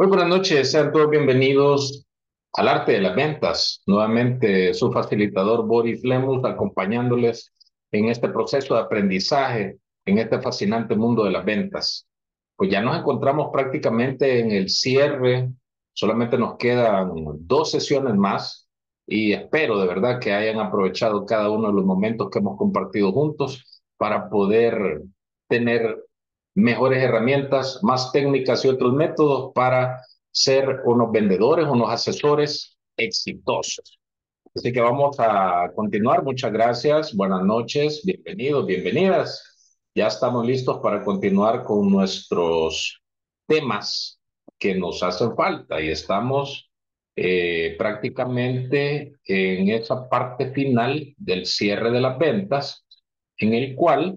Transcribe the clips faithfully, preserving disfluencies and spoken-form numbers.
Muy buenas noches, sean todos bienvenidos al Arte de las Ventas. Nuevamente su facilitador Boris Lemus acompañándoles en este proceso de aprendizaje, en este fascinante mundo de las ventas. Pues ya nos encontramos prácticamente en el cierre, solamente nos quedan dos sesiones más y espero de verdad que hayan aprovechado cada uno de los momentos que hemos compartido juntos para poder tener mejores herramientas, más técnicas y otros métodos para ser unos vendedores, unos asesores exitosos. Así que vamos a continuar. Muchas gracias. Buenas noches. Bienvenidos, bienvenidas. Ya estamos listos para continuar con nuestros temas que nos hacen falta y estamos eh, prácticamente en esa parte final del cierre de las ventas, en el cual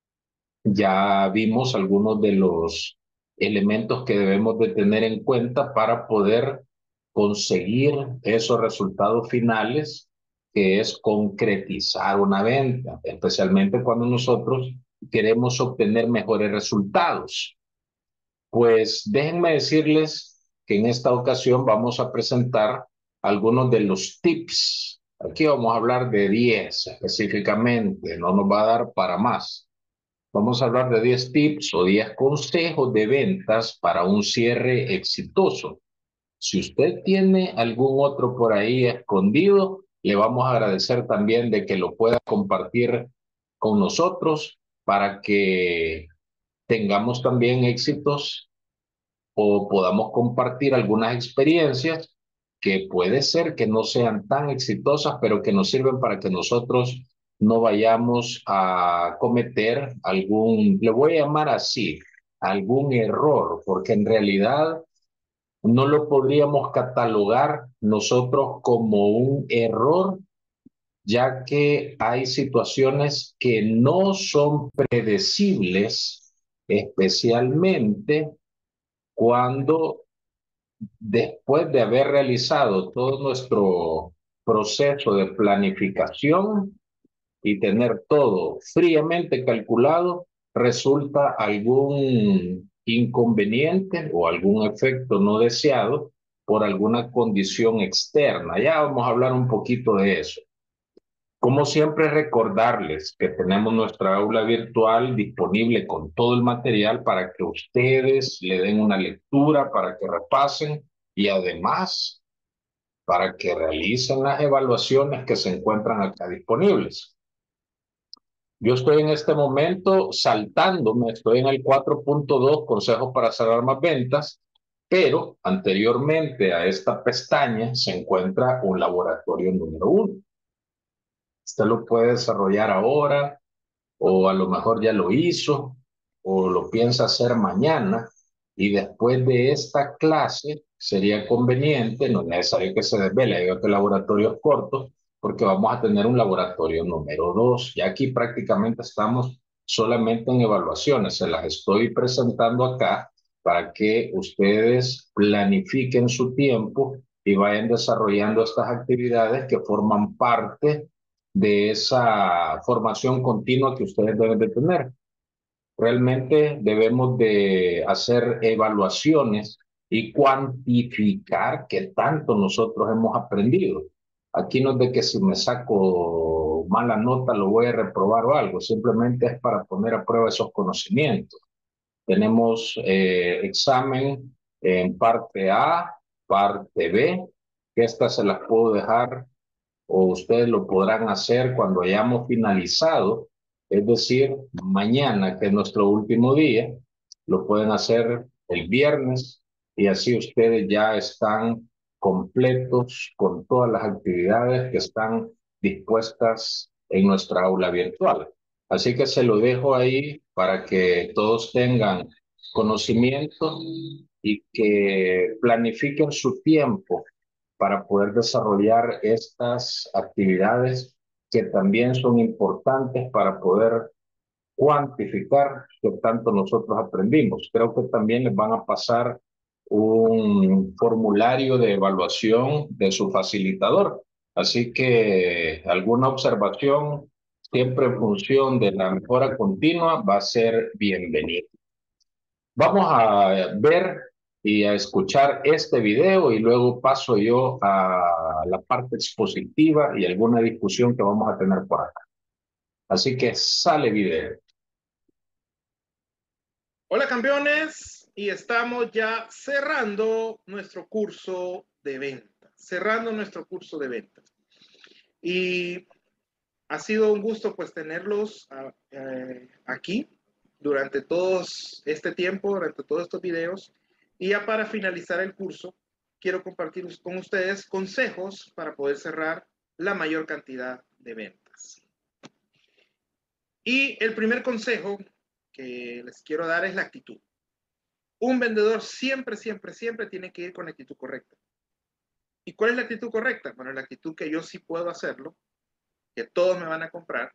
ya vimos algunos de los elementos que debemos de tener en cuenta para poder conseguir esos resultados finales, que es concretizar una venta, especialmente cuando nosotros queremos obtener mejores resultados. Pues déjenme decirles que en esta ocasión vamos a presentar algunos de los tips. Aquí vamos a hablar de diez específicamente, no nos va a dar para más. Vamos a hablar de diez tips o diez consejos de ventas para un cierre exitoso. Si usted tiene algún otro por ahí escondido, le vamos a agradecer también de que lo pueda compartir con nosotros para que tengamos también éxitos o podamos compartir algunas experiencias que puede ser que no sean tan exitosas, pero que nos sirven para que nosotros no vayamos a cometer algún, le voy a llamar así, algún error, porque en realidad no lo podríamos catalogar nosotros como un error, ya que hay situaciones que no son predecibles, especialmente cuando después de haber realizado todo nuestro proceso de planificación y tener todo fríamente calculado, resulta algún inconveniente o algún efecto no deseado por alguna condición externa. Ya vamos a hablar un poquito de eso. Como siempre, recordarles que tenemos nuestra aula virtual disponible con todo el material para que ustedes le den una lectura, para que repasen y además para que realicen las evaluaciones que se encuentran acá disponibles. Yo estoy en este momento saltándome, estoy en el cuatro punto dos, consejos para cerrar más ventas, pero anteriormente a esta pestaña se encuentra un laboratorio número uno. Usted lo puede desarrollar ahora o a lo mejor ya lo hizo o lo piensa hacer mañana y después de esta clase sería conveniente, no es necesario que se desvele, hay otros laboratorios cortos porque vamos a tener un laboratorio número dos. Ya aquí prácticamente estamos solamente en evaluaciones, se las estoy presentando acá para que ustedes planifiquen su tiempo y vayan desarrollando estas actividades que forman parte de esa formación continua que ustedes deben de tener. Realmente debemos de hacer evaluaciones y cuantificar qué tanto nosotros hemos aprendido. Aquí no es de que si me saco mala nota lo voy a reprobar o algo, simplemente es para poner a prueba esos conocimientos. Tenemos eh, examen en parte A, parte B, que estas se las puedo dejar o ustedes lo podrán hacer cuando hayamos finalizado, es decir, mañana, que es nuestro último día, lo pueden hacer el viernes y así ustedes ya están completos con todas las actividades que están dispuestas en nuestra aula virtual. Así que se lo dejo ahí para que todos tengan conocimiento y que planifiquen su tiempo para poder desarrollar estas actividades que también son importantes para poder cuantificar qué tanto nosotros aprendimos. Creo que también les van a pasar un formulario de evaluación de su facilitador. Así que alguna observación, siempre en función de la mejora continua, va a ser bienvenida. Vamos a ver y a escuchar este video y luego paso yo a la parte expositiva y alguna discusión que vamos a tener por acá. Así que sale video. Hola campeones, y estamos ya cerrando nuestro curso de ventas, cerrando nuestro curso de ventas. Y ha sido un gusto pues tenerlos uh, eh, aquí durante todo este tiempo, durante todos estos videos. Y ya para finalizar el curso, quiero compartir con ustedes consejos para poder cerrar la mayor cantidad de ventas. Y el primer consejo que les quiero dar es la actitud. Un vendedor siempre, siempre, siempre tiene que ir con la actitud correcta. ¿Y cuál es la actitud correcta? Bueno, la actitud que yo sí puedo hacerlo, que todos me van a comprar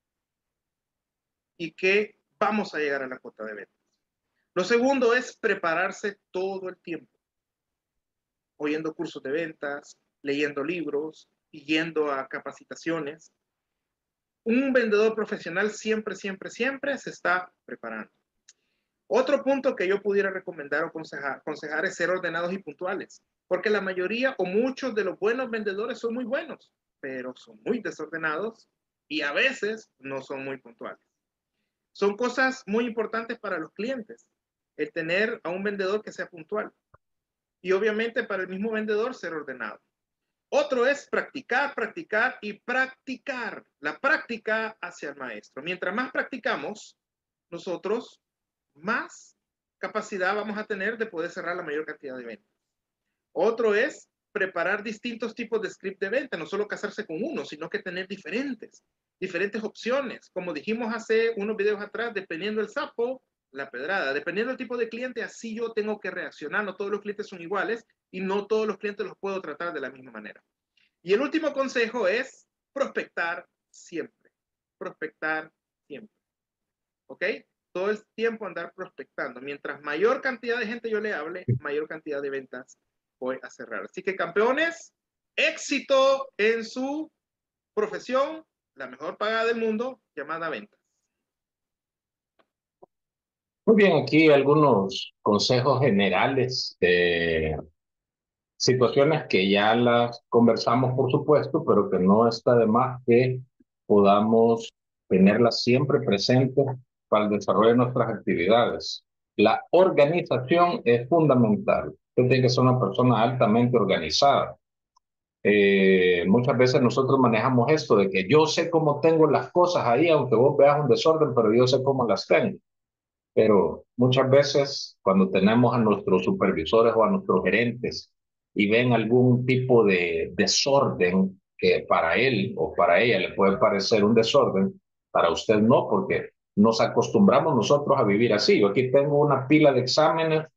y que vamos a llegar a la cuota de ventas. Lo segundo es prepararse todo el tiempo, oyendo cursos de ventas, leyendo libros y yendo a capacitaciones. Un vendedor profesional siempre, siempre, siempre se está preparando. Otro punto que yo pudiera recomendar o aconsejar, aconsejar es ser ordenados y puntuales, porque la mayoría o muchos de los buenos vendedores son muy buenos, pero son muy desordenados y a veces no son muy puntuales. Son cosas muy importantes para los clientes, el tener a un vendedor que sea puntual y obviamente para el mismo vendedor ser ordenado. Otro es practicar, practicar y practicar. La práctica hacia el maestro. Mientras más practicamos, nosotros más capacidad vamos a tener de poder cerrar la mayor cantidad de ventas. Otro es preparar distintos tipos de script de venta, no solo casarse con uno, sino que tener diferentes, diferentes opciones. Como dijimos hace unos videos atrás, dependiendo del sapo, la pedrada. Dependiendo del tipo de cliente, así yo tengo que reaccionar. No todos los clientes son iguales y no todos los clientes los puedo tratar de la misma manera. Y el último consejo es prospectar siempre. Prospectar siempre. ¿Ok? Todo el tiempo andar prospectando. Mientras mayor cantidad de gente yo le hable, mayor cantidad de ventas voy a cerrar. Así que campeones, éxito en su profesión, la mejor pagada del mundo, llamada ventas. Muy bien, aquí algunos consejos generales de situaciones que ya las conversamos, por supuesto, pero que no está de más que podamos tenerlas siempre presentes para el desarrollo de nuestras actividades. La organización es fundamental. Usted tiene que ser una persona altamente organizada. Eh, muchas veces nosotros manejamos esto de que yo sé cómo tengo las cosas ahí, aunque vos veas un desorden, pero yo sé cómo las tengo. Pero muchas veces cuando tenemos a nuestros supervisores o a nuestros gerentes y ven algún tipo de desorden que para él o para ella le puede parecer un desorden, para usted no, porque nos acostumbramos nosotros a vivir así. Yo aquí tengo una pila de exámenes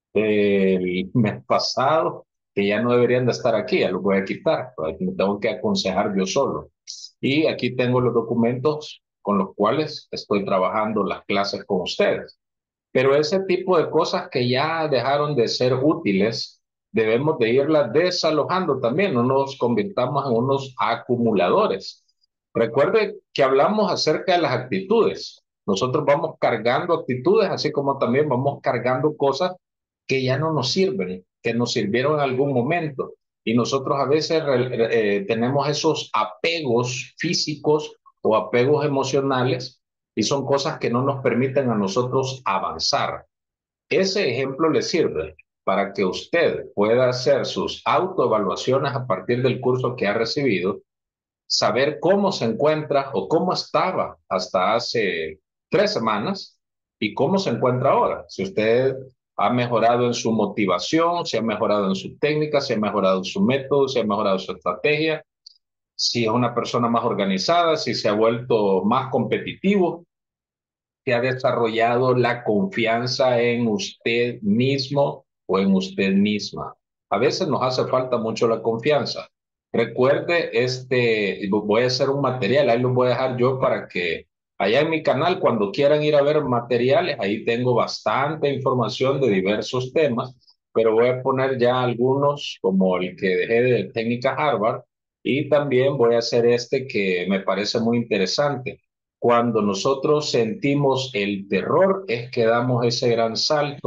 del mes pasado que ya no deberían de estar aquí, ya los voy a quitar, pues me tengo que aconsejar yo solo. Y aquí tengo los documentos con los cuales estoy trabajando las clases con ustedes. Pero ese tipo de cosas que ya dejaron de ser útiles, debemos de irlas desalojando también, no nos convirtamos en unos acumuladores. Recuerde que hablamos acerca de las actitudes. Nosotros vamos cargando actitudes, así como también vamos cargando cosas que ya no nos sirven, que nos sirvieron en algún momento. Y nosotros a veces eh, tenemos esos apegos físicos o apegos emocionales y son cosas que no nos permiten a nosotros avanzar. Ese ejemplo le sirve para que usted pueda hacer sus autoevaluaciones a partir del curso que ha recibido, saber cómo se encuentra o cómo estaba hasta hace tres semanas y cómo se encuentra ahora. Si usted ha mejorado en su motivación, si ha mejorado en su técnica, si ha mejorado en su método, si ha mejorado su estrategia, si es una persona más organizada, si se ha vuelto más competitivo, que ha desarrollado la confianza en usted mismo o en usted misma. A veces nos hace falta mucho la confianza. Recuerde, este, voy a hacer un material, ahí lo voy a dejar yo para que allá en mi canal, cuando quieran ir a ver materiales, ahí tengo bastante información de diversos temas, pero voy a poner ya algunos, como el que dejé de técnica Harvard, y también voy a hacer este que me parece muy interesante. Cuando nosotros sentimos el terror es que damos ese gran salto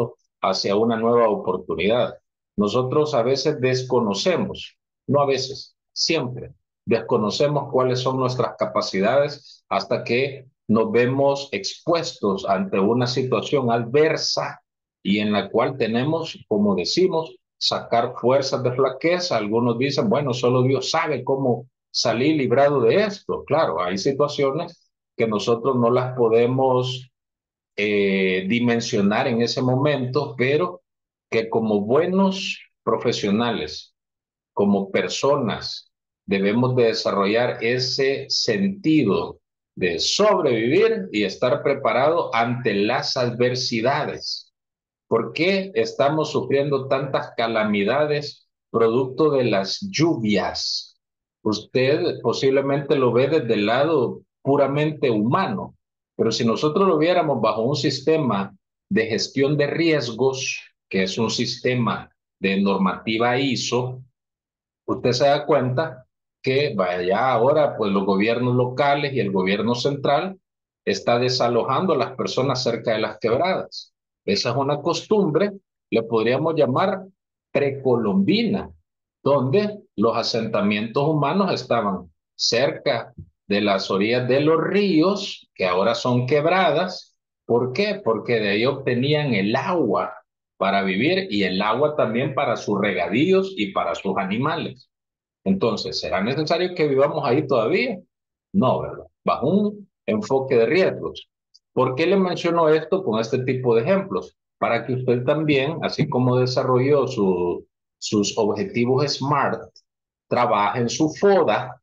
hacia una nueva oportunidad. Nosotros a veces desconocemos, no a veces, siempre desconocemos cuáles son nuestras capacidades hasta que nos vemos expuestos ante una situación adversa y en la cual tenemos, como decimos, sacar fuerzas de flaqueza. Algunos dicen, bueno, solo Dios sabe cómo salir librado de esto. Claro, hay situaciones que nosotros no las podemos eh, dimensionar en ese momento, pero que como buenos profesionales, como personas, debemos de desarrollar ese sentido de sobrevivir y estar preparado ante las adversidades. ¿Por qué estamos sufriendo tantas calamidades producto de las lluvias? Usted posiblemente lo ve desde el lado puramente humano, pero si nosotros lo viéramos bajo un sistema de gestión de riesgos, que es un sistema de normativa ISO, usted se da cuenta que vaya ahora, pues los gobiernos locales y el gobierno central está desalojando a las personas cerca de las quebradas. Esa es una costumbre, le podríamos llamar precolombina, donde los asentamientos humanos estaban cerca de las orillas de los ríos, que ahora son quebradas. ¿Por qué? Porque de ahí obtenían el agua para vivir y el agua también para sus regadíos y para sus animales. Entonces, ¿será necesario que vivamos ahí todavía? No, ¿verdad? Bajo un enfoque de riesgos. ¿Por qué le menciono esto con este tipo de ejemplos? Para que usted también, así como desarrolló su, sus objetivos SMART, trabaje en su FODA,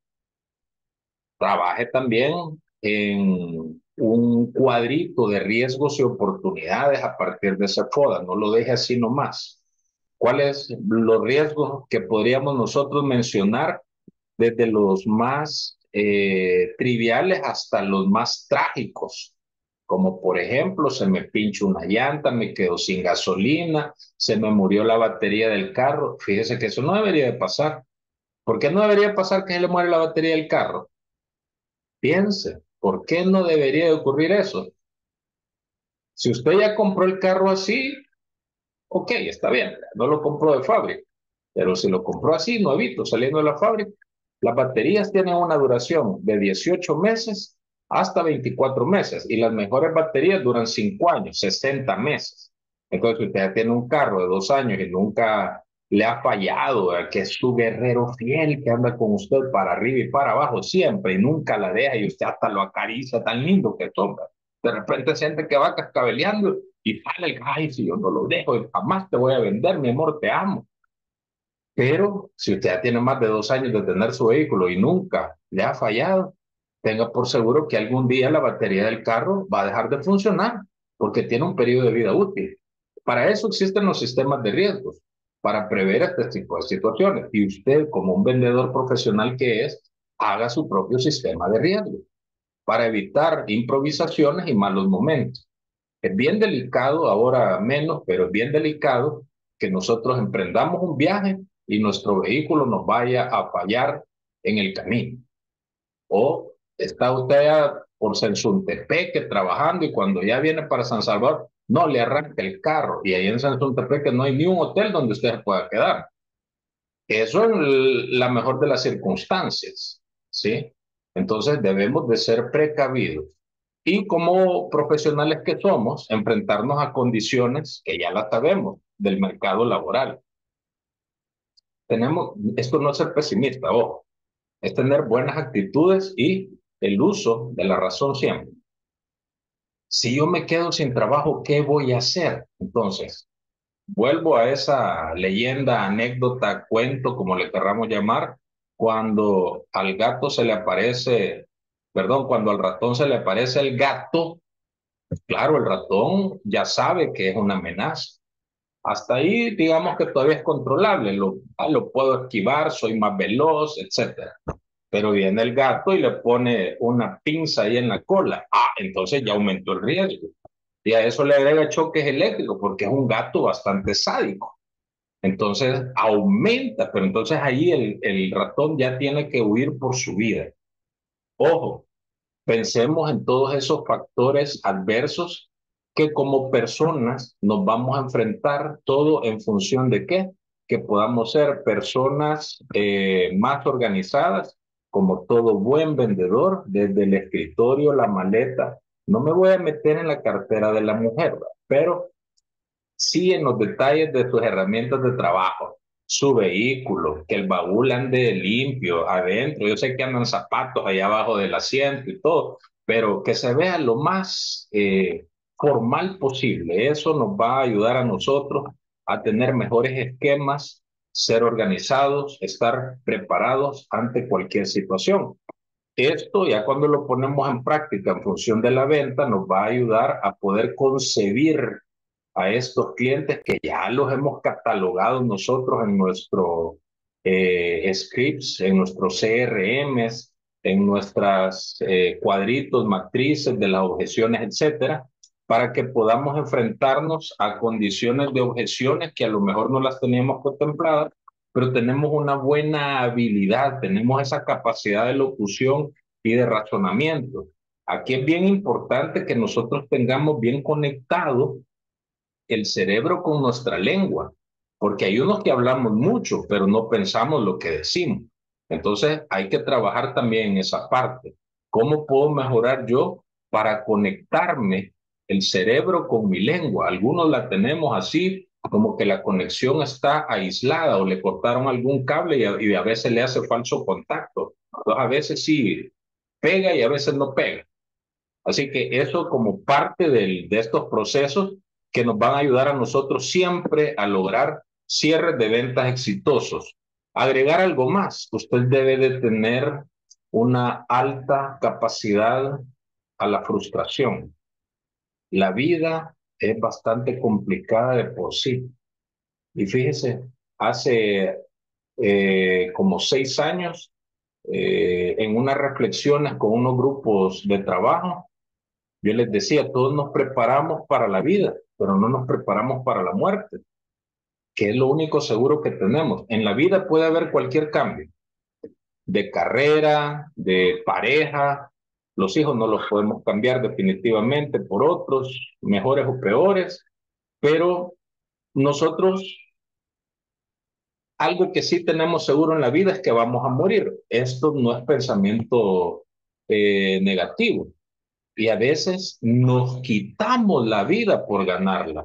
trabaje también en un cuadrito de riesgos y oportunidades a partir de esa FODA. No lo deje así nomás. ¿Cuáles los riesgos que podríamos nosotros mencionar desde los más eh, triviales hasta los más trágicos? Como por ejemplo, se me pincha una llanta, me quedo sin gasolina, se me murió la batería del carro. Fíjese que eso no debería de pasar. ¿Por qué no debería pasar que se le muere la batería del carro? Piense, ¿por qué no debería de ocurrir eso? Si usted ya compró el carro así, ok, está bien, no lo compró de fábrica, pero si lo compró así, nuevito, saliendo de la fábrica, las baterías tienen una duración de dieciocho meses hasta veinticuatro meses y las mejores baterías duran cinco años, sesenta meses. Entonces, si usted ya tiene un carro de dos años y nunca le ha fallado, eh, que es su guerrero fiel que anda con usted para arriba y para abajo siempre y nunca la deja y usted hasta lo acaricia, tan lindo que toca. De repente siente que va cascabeleando y sale el, ay, si yo no lo dejo, jamás te voy a vender, mi amor, te amo. Pero si usted ya tiene más de dos años de tener su vehículo y nunca le ha fallado, tenga por seguro que algún día la batería del carro va a dejar de funcionar porque tiene un periodo de vida útil. Para eso existen los sistemas de riesgos, para prever este tipo de situaciones. Y usted, como un vendedor profesional que es, haga su propio sistema de riesgos para evitar improvisaciones y malos momentos. Es bien delicado, ahora menos, pero es bien delicado que nosotros emprendamos un viaje y nuestro vehículo nos vaya a fallar en el camino. O está usted ya por Sensuntepeque trabajando y cuando ya viene para San Salvador, no le arranca el carro. Y ahí en Sensuntepeque no hay ni un hotel donde usted se pueda quedar. Eso es la mejor de las circunstancias, ¿sí? Entonces debemos de ser precavidos y como profesionales que somos, enfrentarnos a condiciones que ya las sabemos del mercado laboral. Tenemos, esto no es ser pesimista, ojo, es tener buenas actitudes y el uso de la razón siempre. Si yo me quedo sin trabajo, ¿qué voy a hacer? Entonces, vuelvo a esa leyenda, anécdota, cuento, como le querramos llamar, cuando al gato se le aparece, perdón, cuando al ratón se le aparece el gato. Claro, el ratón ya sabe que es una amenaza. Hasta ahí, digamos que todavía es controlable, lo, ah, lo puedo esquivar, soy más veloz, etcétera. Pero viene el gato y le pone una pinza ahí en la cola. Ah, entonces ya aumentó el riesgo. Y a eso le agrega choques eléctricos porque es un gato bastante sádico. Entonces aumenta, pero entonces ahí el, el ratón ya tiene que huir por su vida. Ojo, pensemos en todos esos factores adversos que como personas nos vamos a enfrentar todo en función de qué, que podamos ser personas eh, más organizadas, como todo buen vendedor, desde el escritorio, la maleta. No me voy a meter en la cartera de la mujer, ¿verdad? Pero sí en los detalles de sus herramientas de trabajo, su vehículo, que el baúl ande limpio adentro. Yo sé que andan zapatos allá abajo del asiento y todo, pero que se vea lo más eh, formal posible. Eso nos va a ayudar a nosotros a tener mejores esquemas, ser organizados, estar preparados ante cualquier situación. Esto ya cuando lo ponemos en práctica en función de la venta nos va a ayudar a poder concebir a estos clientes que ya los hemos catalogado nosotros en nuestro eh, scripts, en nuestros C R Ms, en nuestras eh, cuadritos, matrices de las objeciones, etcétera, para que podamos enfrentarnos a condiciones de objeciones que a lo mejor no las teníamos contempladas, pero tenemos una buena habilidad, tenemos esa capacidad de locución y de razonamiento. Aquí es bien importante que nosotros tengamos bien conectado el cerebro con nuestra lengua, porque hay unos que hablamos mucho, pero no pensamos lo que decimos. Entonces hay que trabajar también en esa parte. ¿Cómo puedo mejorar yo para conectarme el cerebro con mi lengua? Algunos la tenemos así, como que la conexión está aislada o le cortaron algún cable y a, y a veces le hace falso contacto. Entonces a veces sí pega y a veces no pega. Así que eso como parte del, de estos procesos que nos van a ayudar a nosotros siempre a lograr cierres de ventas exitosos. Agregar algo más, usted debe de tener una alta capacidad a la frustración. La vida es bastante complicada de por sí. Y fíjese, hace eh, como seis años, eh, en unas reflexiones con unos grupos de trabajo, yo les decía, todos nos preparamos para la vida, pero no nos preparamos para la muerte, que es lo único seguro que tenemos. En la vida puede haber cualquier cambio, de carrera, de pareja. Los hijos no los podemos cambiar definitivamente por otros, mejores o peores, pero nosotros, algo que sí tenemos seguro en la vida es que vamos a morir. Esto no es pensamiento eh, negativo. Y a veces nos quitamos la vida por ganarla,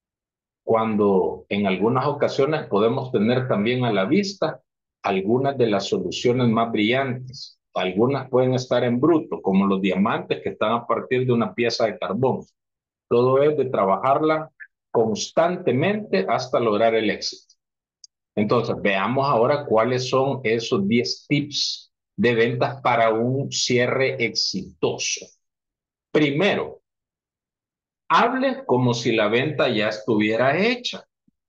cuando en algunas ocasiones podemos tener también a la vista algunas de las soluciones más brillantes. Algunas pueden estar en bruto, como los diamantes que están a partir de una pieza de carbón. Todo es de trabajarla constantemente hasta lograr el éxito. Entonces, veamos ahora cuáles son esos diez tips de ventas para un cierre exitoso. Primero, hable como si la venta ya estuviera hecha.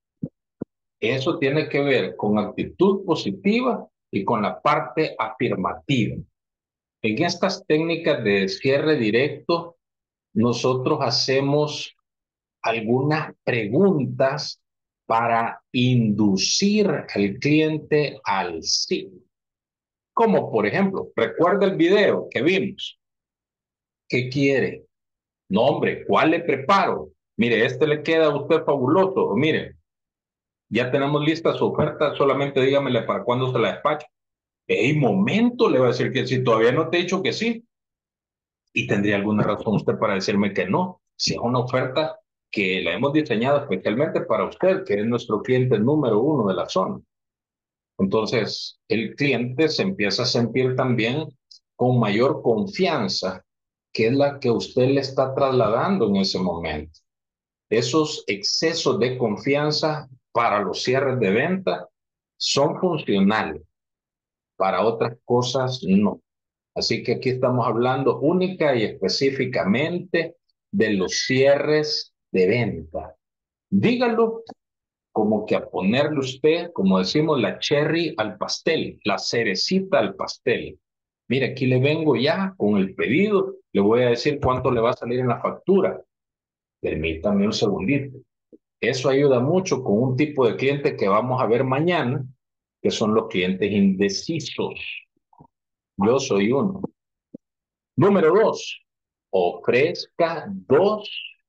Eso tiene que ver con actitud positiva y con la parte afirmativa. En estas técnicas de cierre directo, nosotros hacemos algunas preguntas para inducir al cliente al sí. Como por ejemplo, recuerda el video que vimos. ¿Qué quiere? No, hombre, ¿cuál le preparo? Mire, este le queda a usted fabuloso. O mire, ya tenemos lista su oferta, solamente dígamele para cuándo se la despacho. En momento le va a decir que sí, todavía no te he dicho que sí. Y tendría alguna razón usted para decirme que no. Si es una oferta que la hemos diseñado especialmente para usted, que es nuestro cliente número uno de la zona. Entonces, el cliente se empieza a sentir también con mayor confianza, que es la que usted le está trasladando en ese momento. Esos excesos de confianza para los cierres de venta son funcionales, para otras cosas no. Así que aquí estamos hablando única y específicamente de los cierres de venta. Dígalo como que a ponerle usted, como decimos, la cherry al pastel, la cerecita al pastel. Mire, aquí le vengo ya con el pedido, le voy a decir cuánto le va a salir en la factura. Permítame un segundito. Eso ayuda mucho con un tipo de cliente que vamos a ver mañana, que son los clientes indecisos. Yo soy uno. Número dos, ofrezca dos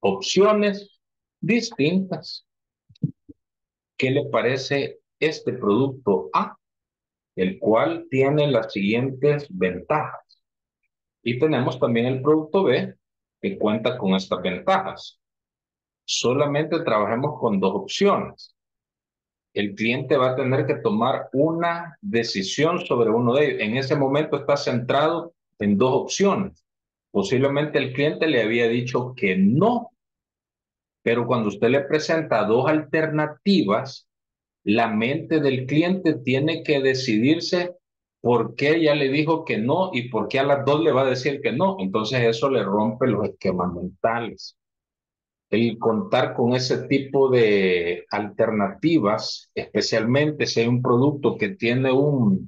opciones distintas. ¿Qué le parece este producto A? El cual tiene las siguientes ventajas. Y tenemos también el producto B, que cuenta con estas ventajas. Solamente trabajemos con dos opciones. El cliente va a tener que tomar una decisión sobre uno de ellos. En ese momento está centrado en dos opciones. Posiblemente el cliente le había dicho que no, pero cuando usted le presenta dos alternativas, la mente del cliente tiene que decidirse por qué ya le dijo que no y por qué a las dos le va a decir que no. Entonces eso le rompe los esquemas mentales. El contar con ese tipo de alternativas, especialmente si hay un producto que tiene un,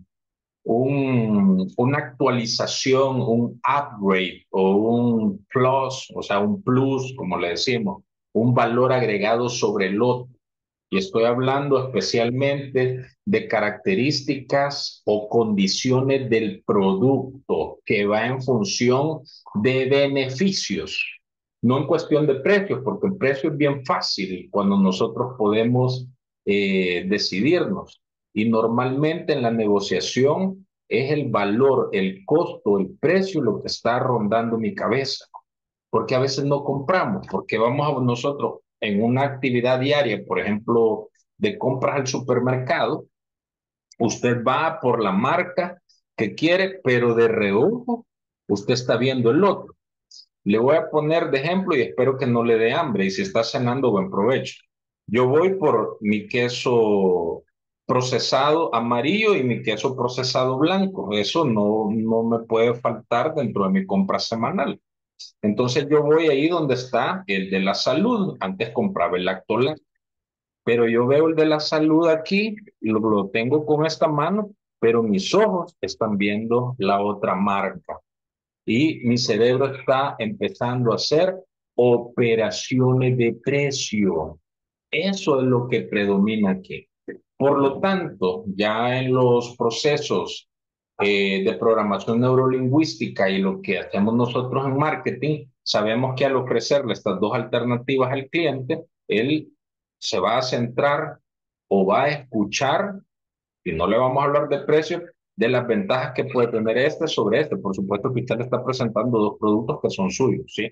un, una actualización, un upgrade o un plus, o sea, un plus, como le decimos, un valor agregado sobre el otro. Y estoy hablando especialmente de características o condiciones del producto que va en función de beneficios, no en cuestión de precios, porque el precio es bien fácil cuando nosotros podemos eh, decidirnos. Y normalmente en la negociación es el valor, el costo, el precio lo que está rondando mi cabeza. Porque a veces no compramos, porque vamos a nosotros en una actividad diaria, por ejemplo, de compras al supermercado, usted va por la marca que quiere, pero de reojo usted está viendo el otro. Le voy a poner de ejemplo y espero que no le dé hambre y si está cenando, buen provecho. Yo voy por mi queso procesado amarillo y mi queso procesado blanco. Eso no, no me puede faltar dentro de mi compra semanal. Entonces yo voy ahí donde está el de la salud. Antes compraba el lactolacto, pero yo veo el de la salud aquí, lo, lo tengo con esta mano, pero mis ojos están viendo la otra marca y mi cerebro está empezando a hacer operaciones de precio. Eso es lo que predomina aquí. Por lo tanto, ya en los procesos eh, de programación neurolingüística y lo que hacemos nosotros en marketing, sabemos que al ofrecerle estas dos alternativas al cliente, él se va a centrar o va a escuchar, y no le vamos a hablar de precio, de las ventajas que puede tener este sobre este. Por supuesto que usted le está presentando dos productos que son suyos, ¿sí?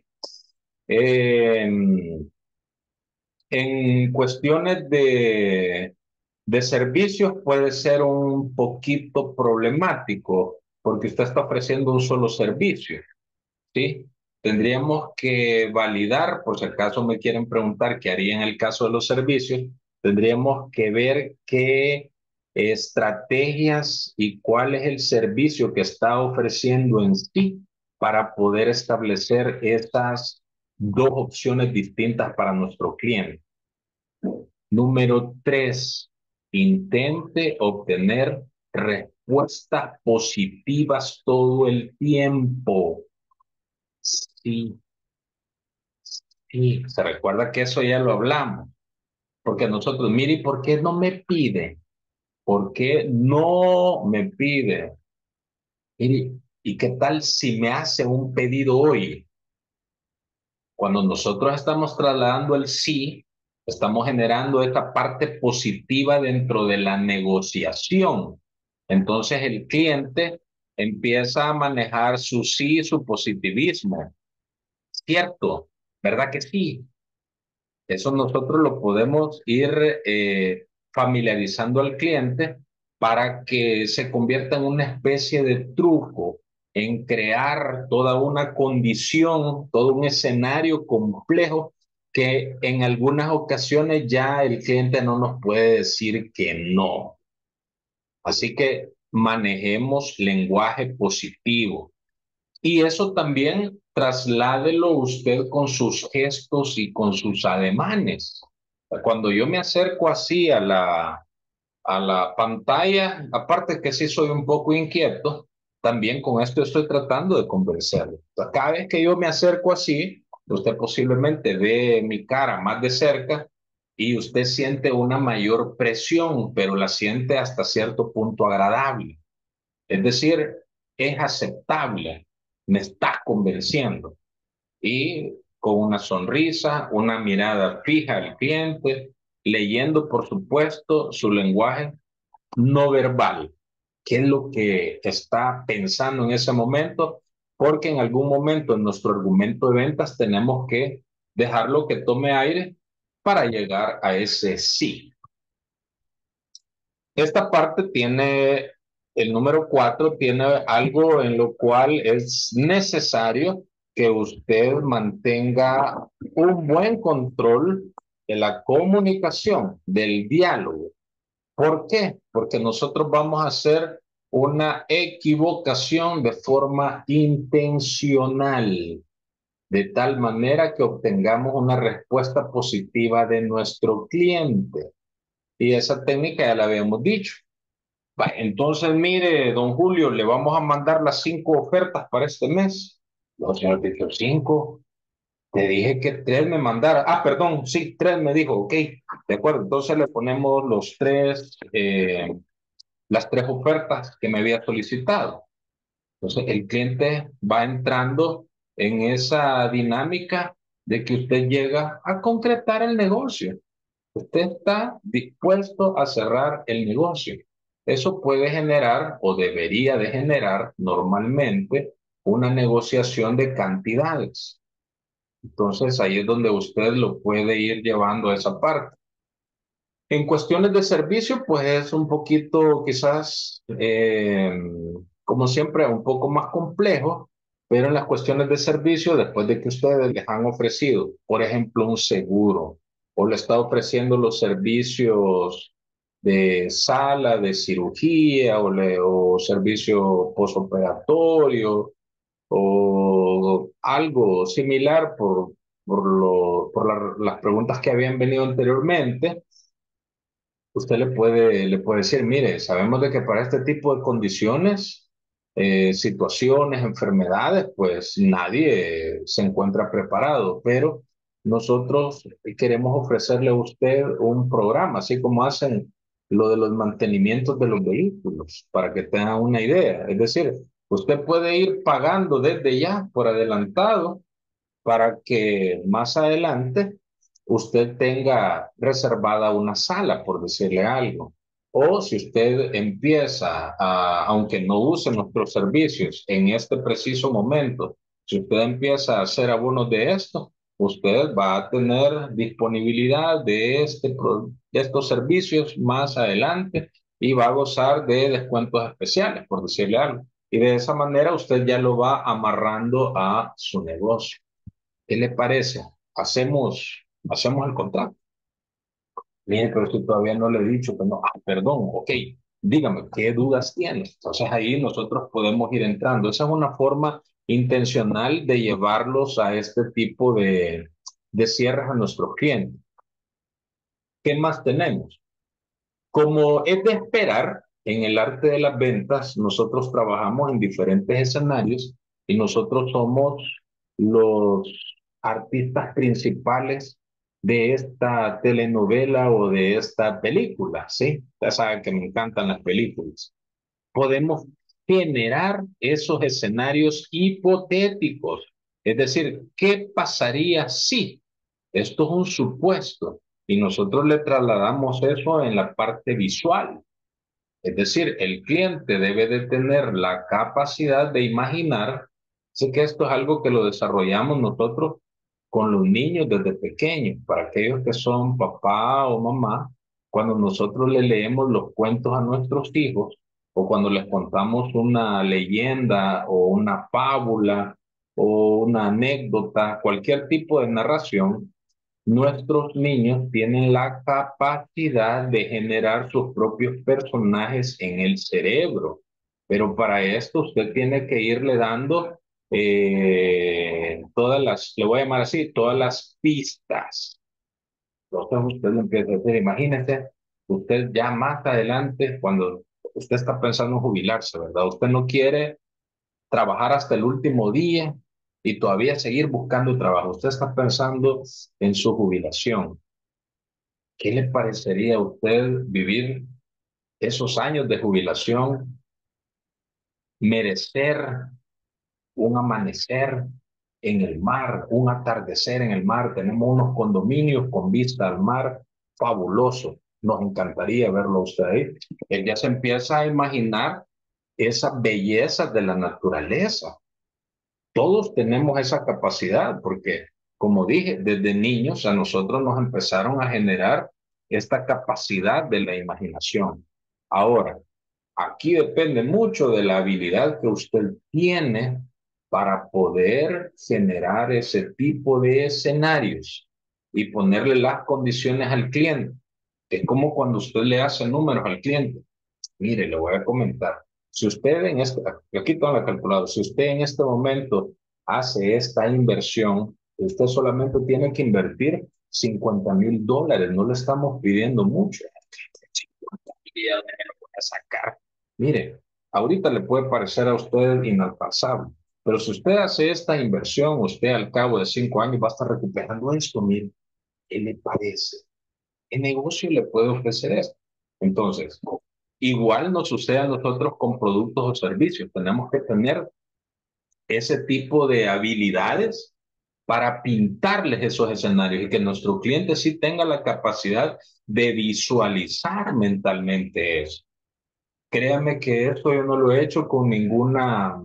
Eh, en cuestiones de, de servicios puede ser un poquito problemático porque usted está ofreciendo un solo servicio, ¿sí? Tendríamos que validar, por si acaso me quieren preguntar qué haría en el caso de los servicios, tendríamos que ver qué estrategias y cuál es el servicio que está ofreciendo en sí para poder establecer estas dos opciones distintas para nuestro cliente. Número tres, intente obtener respuestas positivas todo el tiempo. Sí, sí, se recuerda que eso ya lo hablamos, porque nosotros, mire, ¿por qué no me pide? ¿Por qué no me pide? Mire, ¿y qué tal si me hace un pedido hoy? Cuando nosotros estamos trasladando el sí, estamos generando esta parte positiva dentro de la negociación. Entonces el cliente empieza a manejar su sí y su positivismo. ¿Cierto? ¿Verdad que sí? Eso nosotros lo podemos ir eh, familiarizando al cliente para que se convierta en una especie de truco en crear toda una condición, todo un escenario complejo que en algunas ocasiones ya el cliente no nos puede decir que no. Así que manejemos lenguaje positivo. Y eso también trasládelo usted con sus gestos y con sus ademanes. Cuando yo me acerco así a la, a la pantalla, aparte que sí soy un poco inquieto, también con esto estoy tratando de convencerlo. Cada vez que yo me acerco así, usted posiblemente ve mi cara más de cerca y usted siente una mayor presión, pero la siente hasta cierto punto agradable. Es decir, es aceptable, me está convenciendo. Y con una sonrisa, una mirada fija al cliente, leyendo, por supuesto, su lenguaje no verbal, qué es lo que está pensando en ese momento, porque en algún momento en nuestro argumento de ventas tenemos que dejarlo que tome aire para llegar a ese sí. Esta parte tiene, el número cuatro tiene algo en lo cual es necesario que usted mantenga un buen control de la comunicación, del diálogo. ¿Por qué? Porque nosotros vamos a hacer una equivocación de forma intencional, de tal manera que obtengamos una respuesta positiva de nuestro cliente. Y esa técnica ya la habíamos dicho. Va, entonces, mire, don Julio, le vamos a mandar las cinco ofertas para este mes. No, señor, dijo cinco. Te dije que tres me mandara. Ah, perdón, sí, tres me dijo, ok, de acuerdo. Entonces le ponemos los tres, eh, las tres ofertas que me había solicitado. Entonces el cliente va entrando en esa dinámica de que usted llega a concretar el negocio. Usted está dispuesto a cerrar el negocio. Eso puede generar o debería de generar normalmente una negociación de cantidades. Entonces ahí es donde usted lo puede ir llevando a esa parte. En cuestiones de servicio, pues es un poquito quizás, eh, como siempre, un poco más complejo, pero en las cuestiones de servicio, después de que ustedes les han ofrecido, por ejemplo, un seguro, o le está ofreciendo los servicios de sala, de cirugía, o, le, o servicio postoperatorio, o algo similar por, por, lo, por la- las preguntas que habían venido anteriormente, usted le puede, le puede decir, mire, sabemos de que para este tipo de condiciones, eh, situaciones, enfermedades, pues nadie se encuentra preparado, pero nosotros queremos ofrecerle a usted un programa, así como hacen lo de los mantenimientos de los vehículos, para que tengan una idea. Es decir, usted puede ir pagando desde ya por adelantado para que más adelante usted tenga reservada una sala, por decirle algo. O si usted empieza a, aunque no use nuestros servicios en este preciso momento, si usted empieza a hacer abonos de esto, usted va a tener disponibilidad de, este, pro- de estos servicios más adelante y va a gozar de descuentos especiales, por decirle algo. Y de esa manera usted ya lo va amarrando a su negocio. ¿Qué le parece? Hacemos, hacemos el contrato. Mire, pero si todavía no le he dicho que no. Ah, perdón, ok. Dígame, ¿qué dudas tiene? Entonces ahí nosotros podemos ir entrando. Esa es una forma intencional de llevarlos a este tipo de, de cierres a nuestros clientes. ¿Qué más tenemos? Como es de esperar, en el arte de las ventas, nosotros trabajamos en diferentes escenarios y nosotros somos los artistas principales de esta telenovela o de esta película, ¿sí? Ya saben que me encantan las películas. Podemos generar esos escenarios hipotéticos, es decir, ¿qué pasaría si? Esto es un supuesto y nosotros le trasladamos eso en la parte visual. Es decir, el cliente debe de tener la capacidad de imaginar. Sé que esto es algo que lo desarrollamos nosotros con los niños desde pequeños. Para aquellos que son papá o mamá, cuando nosotros le leemos los cuentos a nuestros hijos o cuando les contamos una leyenda o una fábula o una anécdota, cualquier tipo de narración, nuestros niños tienen la capacidad de generar sus propios personajes en el cerebro, pero para esto usted tiene que irle dando eh, todas las, le voy a llamar así, todas las pistas. Entonces usted lo empieza a decir, imagínese, usted ya más adelante, cuando usted está pensando en jubilarse, ¿verdad? Usted no quiere trabajar hasta el último día y todavía seguir buscando trabajo. Usted está pensando en su jubilación. ¿Qué le parecería a usted vivir esos años de jubilación, merecer un amanecer en el mar, un atardecer en el mar, tenemos unos condominios con vista al mar, fabuloso, nos encantaría verlo a usted ahí. Él ya se empieza a imaginar esas bellezas de la naturaleza. Todos tenemos esa capacidad porque, como dije, desde niños a nosotros nos empezaron a generar esta capacidad de la imaginación. Ahora, aquí depende mucho de la habilidad que usted tiene para poder generar ese tipo de escenarios y ponerle las condiciones al cliente. Es como cuando usted le hace números al cliente. Mire, le voy a comentar. Si usted en este, aquí tengo la calculadora, si usted en este momento hace esta inversión, usted solamente tiene que invertir cincuenta mil dólares, no le estamos pidiendo mucho. cincuenta mil dólares lo voy a sacar. Mire, ahorita le puede parecer a usted inalcanzable, pero si usted hace esta inversión, usted al cabo de cinco años va a estar recuperando esto, mire, ¿qué le parece? ¿Qué negocio le puede ofrecer esto? Entonces, igual nos sucede a nosotros con productos o servicios. Tenemos que tener ese tipo de habilidades para pintarles esos escenarios y que nuestro cliente sí tenga la capacidad de visualizar mentalmente eso. Créame que esto yo no lo he hecho con ninguna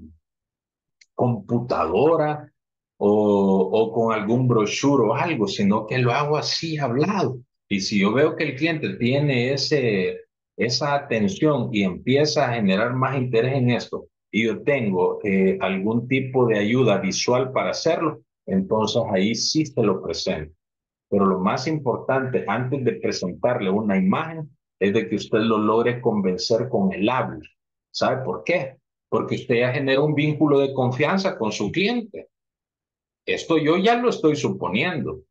computadora o, o con algún brochure o algo, sino que lo hago así hablado. Y si yo veo que el cliente tiene ese, esa atención y empieza a generar más interés en esto, y yo tengo eh, algún tipo de ayuda visual para hacerlo, entonces ahí sí se lo presento. Pero lo más importante antes de presentarle una imagen es de que usted lo logre convencer con el habla. ¿Sabe por qué? Porque usted ya genera un vínculo de confianza con su cliente. Esto yo ya lo estoy suponiendo.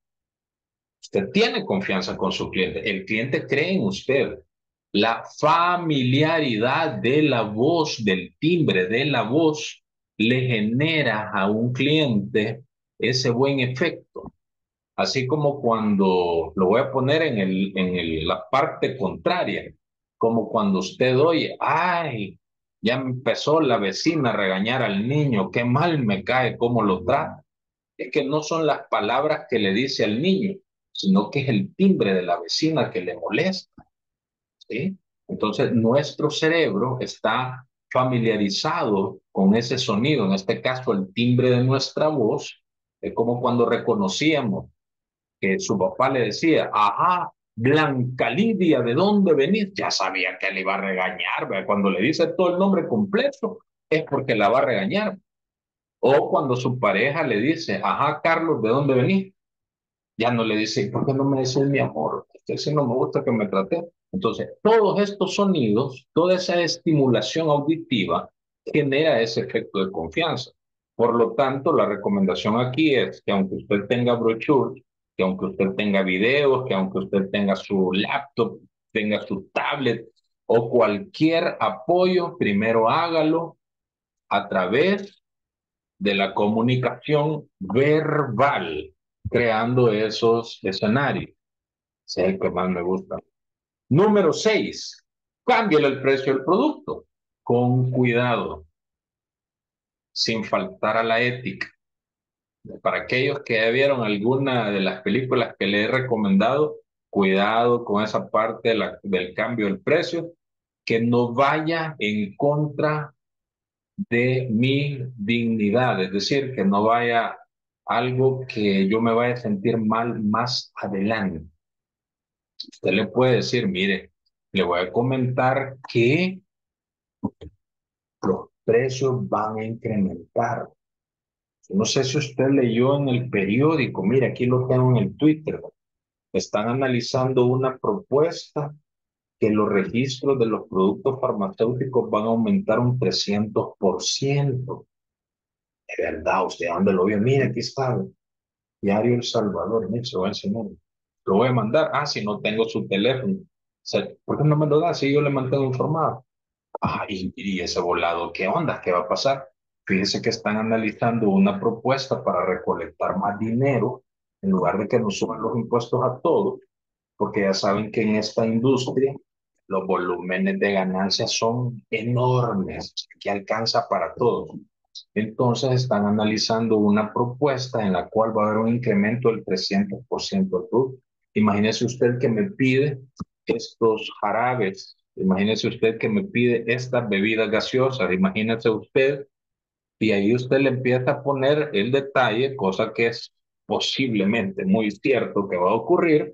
Usted tiene confianza con su cliente. El cliente cree en usted. La familiaridad de la voz, del timbre de la voz, le genera a un cliente ese buen efecto. Así como cuando, lo voy a poner en, el, en el, la parte contraria, como cuando usted oye, ay, ya empezó la vecina a regañar al niño, qué mal me cae, cómo lo trata. Es que no son las palabras que le dice al niño, sino que es el timbre de la vecina que le molesta, ¿sí? Entonces, nuestro cerebro está familiarizado con ese sonido, en este caso el timbre de nuestra voz, es como cuando reconocíamos que su papá le decía, ajá, Blanca Lidia, ¿de dónde venís? Ya sabía que le iba a regañar, ¿verdad? Cuando le dice todo el nombre completo, es porque la va a regañar. O cuando su pareja le dice, ajá, Carlos, ¿de dónde venís? Ya no le dice, ¿por qué no me decís mi amor? Usted sí no me gusta que me trate. Entonces, todos estos sonidos, toda esa estimulación auditiva genera ese efecto de confianza. Por lo tanto, la recomendación aquí es que aunque usted tenga brochures, que aunque usted tenga videos, que aunque usted tenga su laptop, tenga su tablet o cualquier apoyo, primero hágalo a través de la comunicación verbal, creando esos escenarios. Ese es el que más me gusta. Número seis, cámbiale el precio del producto con cuidado, sin faltar a la ética. Para aquellos que ya vieron alguna de las películas que le he recomendado, cuidado con esa parte de la, del cambio del precio, que no vaya en contra de mi dignidad, es decir, que no vaya algo que yo me vaya a sentir mal más adelante. Usted le puede decir, mire, le voy a comentar que los precios van a incrementar. No sé si usted leyó en el periódico, mire, aquí lo tengo en el Twitter. Están analizando una propuesta que los registros de los productos farmacéuticos van a aumentar un trescientos por ciento. De verdad, usted dónde lo vio, mire, aquí está. Diario El Salvador, mire, se lo voy a enseñar. Lo voy a mandar. Ah, si no tengo su teléfono. O sea, ¿por qué no me lo da si yo le mantengo informado? Ah, y, y ese volado, ¿qué onda? ¿Qué va a pasar? Fíjense que están analizando una propuesta para recolectar más dinero en lugar de que nos suban los impuestos a todos, porque ya saben que en esta industria los volúmenes de ganancias son enormes, que alcanza para todos. Entonces están analizando una propuesta en la cual va a haber un incremento del trescientos por ciento del producto. Imagínese usted que me pide estos jarabes, imagínese usted que me pide estas bebidas gaseosas, imagínese usted, y ahí usted le empieza a poner el detalle, cosa que es posiblemente muy cierto que va a ocurrir,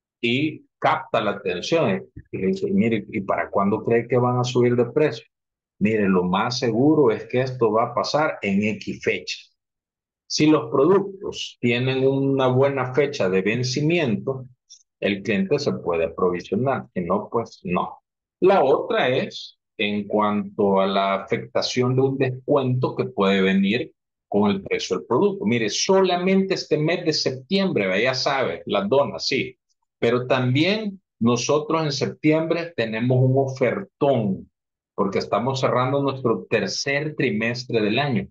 y capta la atención. Y le dice, mire, ¿y para cuándo cree que van a subir de precio? Mire, lo más seguro es que esto va a pasar en X fecha. Si los productos tienen una buena fecha de vencimiento, el cliente se puede aprovisionar, si no, pues no. La otra es en cuanto a la afectación de un descuento que puede venir con el precio del producto. Mire, solamente este mes de septiembre, ya sabe, las donas, sí, pero también nosotros en septiembre tenemos un ofertón porque estamos cerrando nuestro tercer trimestre del año.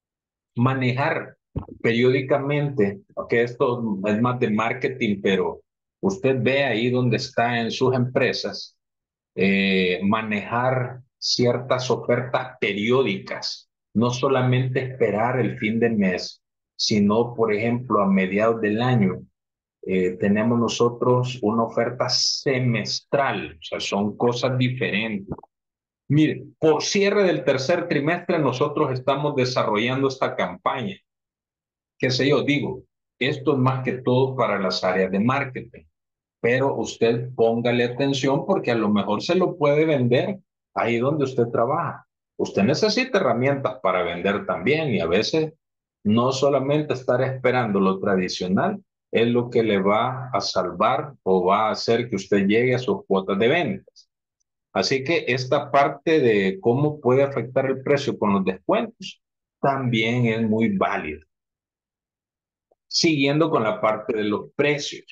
Manejar periódicamente, que esto es más de marketing, pero usted ve ahí donde está en sus empresas, eh, manejar ciertas ofertas periódicas, no solamente esperar el fin de mes, sino, por ejemplo, a mediados del año, eh, tenemos nosotros una oferta semestral, o sea, son cosas diferentes. Mire, por cierre del tercer trimestre nosotros estamos desarrollando esta campaña. Qué sé yo, digo, esto es más que todo para las áreas de marketing, pero usted póngale atención porque a lo mejor se lo puede vender ahí donde usted trabaja. Usted necesita herramientas para vender también y a veces no solamente estar esperando lo tradicional es lo que le va a salvar o va a hacer que usted llegue a sus cuotas de ventas. Así que esta parte de cómo puede afectar el precio con los descuentos también es muy válida. Siguiendo con la parte de los precios,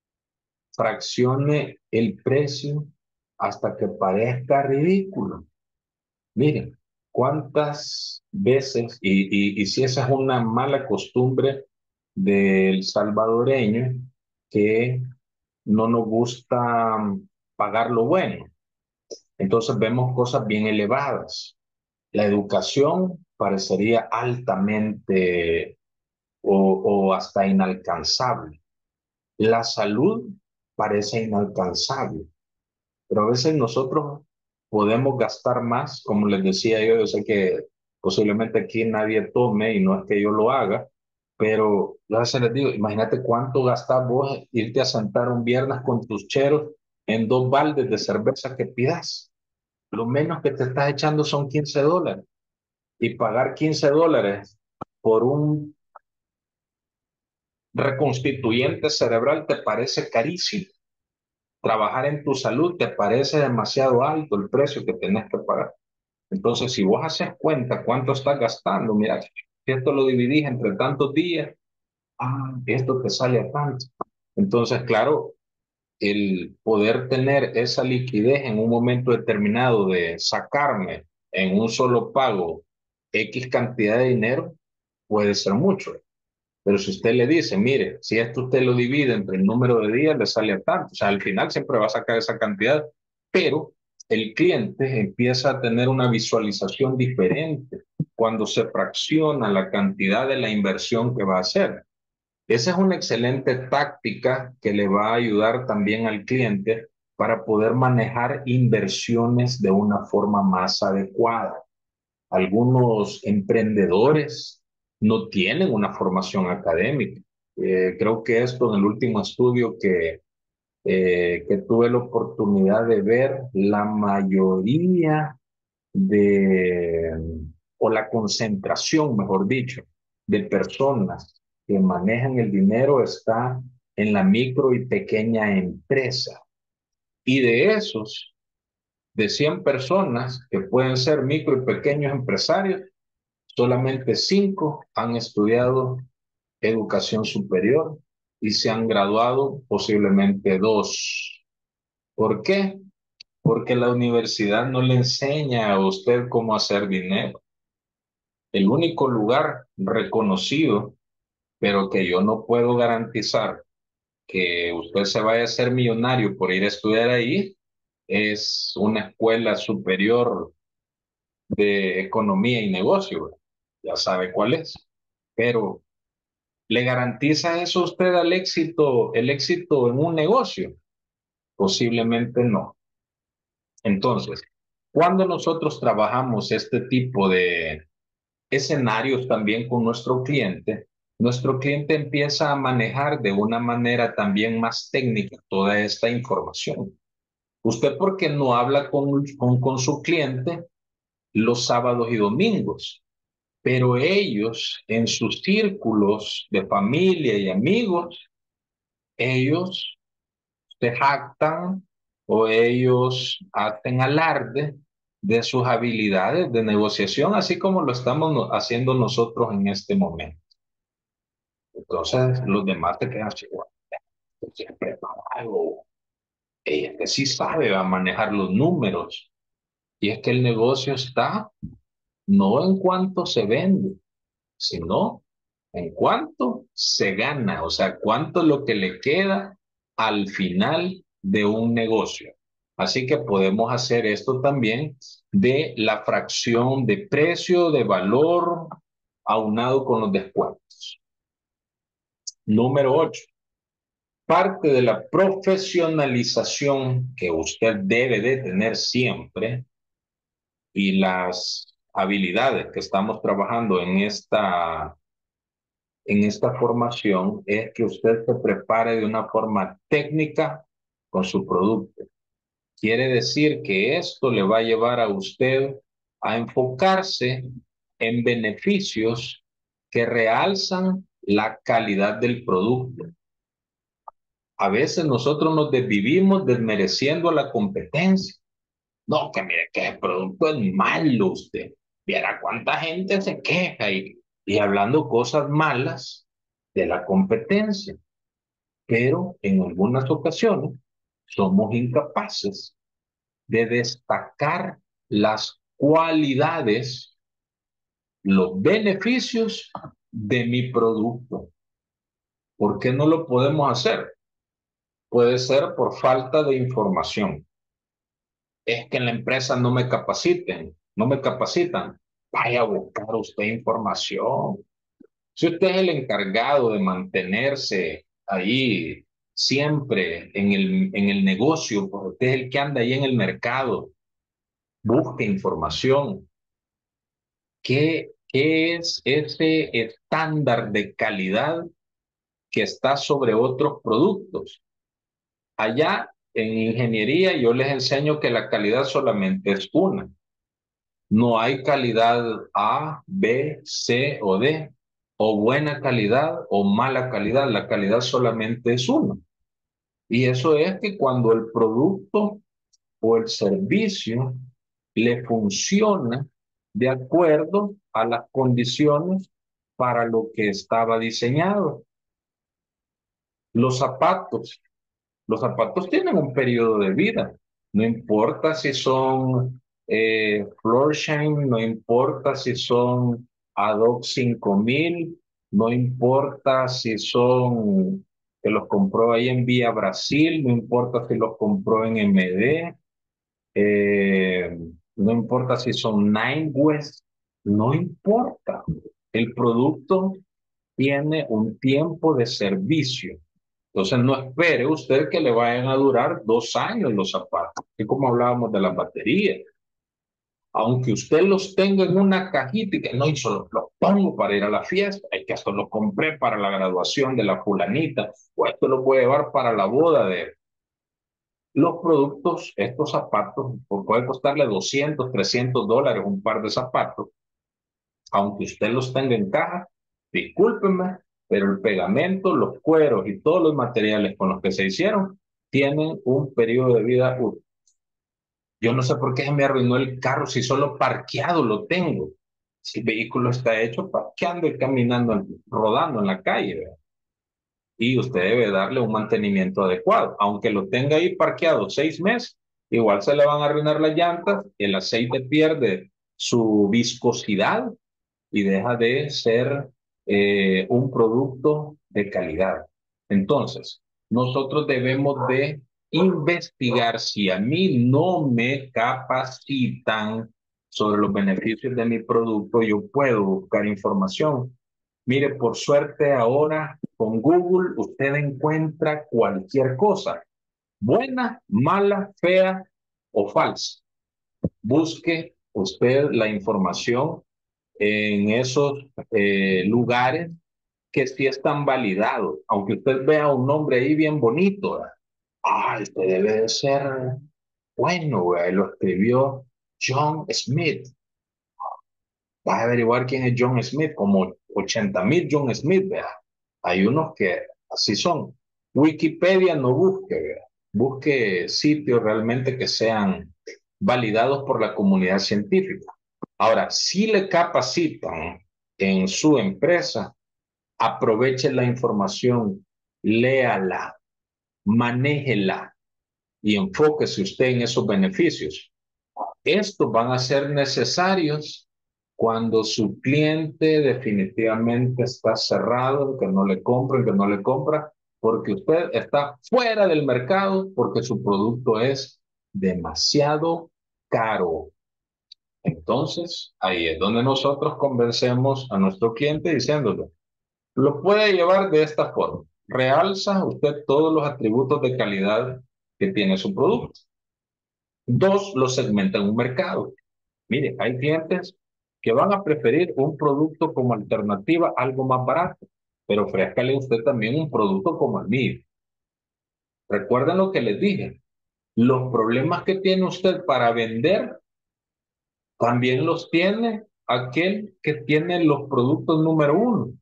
fraccione el precio hasta que parezca ridículo. Miren, cuántas veces, y, y, y si esa es una mala costumbre del salvadoreño, que no nos gusta pagar lo bueno. Entonces vemos cosas bien elevadas. La educación parecería altamente o, o hasta inalcanzable. La salud parece inalcanzable, pero a veces nosotros podemos gastar más, como les decía yo, yo sé que posiblemente aquí nadie tome y no es que yo lo haga, pero yo a veces les digo, imagínate cuánto gastas vos irte a sentar un viernes con tus cheros en dos baldes de cerveza que pidas. Lo menos que te estás echando son quince dólares y pagar quince dólares por un reconstituyente cerebral te parece carísimo. Trabajar en tu salud te parece demasiado alto el precio que tenés que pagar. Entonces, si vos haces cuenta cuánto estás gastando, mira, si esto lo dividís entre tantos días, ah, esto te sale a tanto. Entonces, claro, el poder tener esa liquidez en un momento determinado de sacarme en un solo pago X cantidad de dinero puede ser mucho. Pero si usted le dice, mire, si esto usted lo divide entre el número de días, le sale a tanto. O sea, al final siempre va a sacar esa cantidad, pero el cliente empieza a tener una visualización diferente cuando se fracciona la cantidad de la inversión que va a hacer. Esa es una excelente táctica que le va a ayudar también al cliente para poder manejar inversiones de una forma más adecuada. Algunos emprendedores no tienen una formación académica. Eh, creo que esto en el último estudio que, eh, que tuve la oportunidad de ver, la mayoría de, o la concentración, mejor dicho, de personas que manejan el dinero está en la micro y pequeña empresa. Y de esos, de cien personas que pueden ser micro y pequeños empresarios, solamente cinco han estudiado educación superior y se han graduado posiblemente dos. ¿Por qué? Porque la universidad no le enseña a usted cómo hacer dinero. El único lugar reconocido, pero que yo no puedo garantizar que usted se vaya a ser millonario por ir a estudiar ahí, es una escuela superior de economía y negocio. ya sabe cuál es. Pero, ¿le garantiza eso a usted al éxito, el éxito en un negocio? Posiblemente no. Entonces, cuando nosotros trabajamos este tipo de escenarios también con nuestro cliente, nuestro cliente empieza a manejar de una manera también más técnica toda esta información. ¿Usted por qué no habla con, con, con su cliente los sábados y domingos? Pero ellos, en sus círculos de familia y amigos, ellos se jactan o ellos hacen alarde de sus habilidades de negociación, así como lo estamos no- haciendo nosotros en este momento. Entonces, los demás te quedan así, "Bueno, siempre para algo. Ella que sí sabe va a manejar los números. Y es que el negocio está no en cuánto se vende, sino en cuánto se gana, o sea, cuánto es lo que le queda al final de un negocio. Así que podemos hacer esto también de la fracción de precio, de valor, aunado con los descuentos. Número ocho. Parte de la profesionalización que usted debe de tener siempre y las habilidades que estamos trabajando en esta en esta formación es que usted se prepare de una forma técnica con su producto. Quiere decir que esto le va a llevar a usted a enfocarse en beneficios que realzan la calidad del producto. A veces nosotros nos desvivimos desmereciendo la competencia. No, que mire que el producto es malo usted. Viera cuánta gente se queja y, y hablando cosas malas de la competencia. Pero en algunas ocasiones somos incapaces de destacar las cualidades, los beneficios de mi producto. ¿Por qué no lo podemos hacer? Puede ser por falta de información. Es que en la empresa no me capaciten, no me capacitan. Vaya a buscar usted información. Si usted es el encargado de mantenerse ahí siempre en el, en el negocio, pues usted es el que anda ahí en el mercado, busque información. ¿Qué, qué es ese estándar de calidad que está sobre otros productos? Allá en ingeniería yo les enseño que la calidad solamente es una. No hay calidad A, B, C o D, o buena calidad o mala calidad. La calidad solamente es una. Y eso es que cuando el producto o el servicio le funciona de acuerdo a las condiciones para lo que estaba diseñado. Los zapatos. Los zapatos tienen un periodo de vida. No importa si son eh, Florsheim, no importa si son Adobe cinco mil, no importa si son que los compró ahí en Vía Brasil, no importa si los compró en M D, eh, no importa si son Nine West, no importa. El producto tiene un tiempo de servicio. Entonces no espere usted que le vayan a durar dos años los zapatos, y como hablábamos de las baterías. Aunque usted los tenga en una cajita y que no, y solo los pongo para ir a la fiesta, es que esto lo compré para la graduación de la fulanita, o esto lo voy a llevar para la boda de los productos, estos zapatos, pues puede costarle doscientos, trescientos dólares un par de zapatos, aunque usted los tenga en caja, discúlpenme, pero el pegamento, los cueros y todos los materiales con los que se hicieron tienen un periodo de vida útil. Yo no sé por qué se me arruinó el carro si solo parqueado lo tengo. Si el vehículo está hecho parqueando y caminando, rodando en la calle, ¿verdad? Y usted debe darle un mantenimiento adecuado. Aunque lo tenga ahí parqueado seis meses, igual se le van a arruinar las llantas, el aceite pierde su viscosidad y deja de ser eh, un producto de calidad. Entonces, nosotros debemos de investigar si a mí no me capacitan sobre los beneficios de mi producto, yo puedo buscar información. Mire, por suerte ahora con Google usted encuentra cualquier cosa, buena, mala, fea o falsa. Busque usted la información en esos eh, lugares que sí están validados. Aunque usted vea un nombre ahí bien bonito, ¿verdad? Ah, este debe de ser bueno, güey, lo escribió John Smith. Vas a averiguar quién es John Smith, como ochenta mil John Smith, vea. Hay unos que así son. Wikipedia no busque, vea. Busque sitios realmente que sean validados por la comunidad científica. Ahora, si le capacitan en su empresa, aproveche la información, léala, manéjela y enfóquese usted en esos beneficios. Estos van a ser necesarios cuando su cliente definitivamente está cerrado, que no le compren, que no le compra, porque usted está fuera del mercado, porque su producto es demasiado caro. Entonces, ahí es donde nosotros convencemos a nuestro cliente diciéndole, lo puede llevar de esta forma. Realza usted todos los atributos de calidad que tiene su producto. Dos, lo segmenta en un mercado. Mire, hay clientes que van a preferir un producto como alternativa, algo más barato, pero ofrézcale usted también un producto como el mío. Recuerden lo que les dije. Los problemas que tiene usted para vender también los tiene aquel que tiene los productos número uno.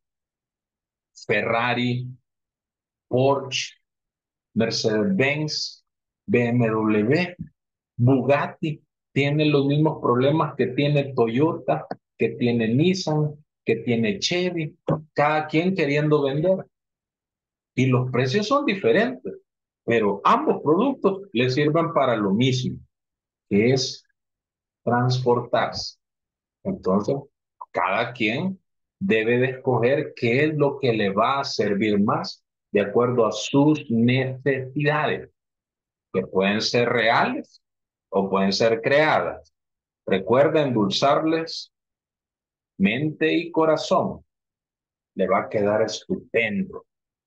Ferrari, Porsche, Mercedes-Benz, B M W, Bugatti tiene los mismos problemas que tiene Toyota, que tiene Nissan, que tiene Chevy, cada quien queriendo vender. Y los precios son diferentes, pero ambos productos le sirven para lo mismo, que es transportarse. Entonces, cada quien debe de escoger qué es lo que le va a servir más de acuerdo a sus necesidades, que pueden ser reales o pueden ser creadas. Recuerda endulzarles mente y corazón. Le va a quedar estupendo.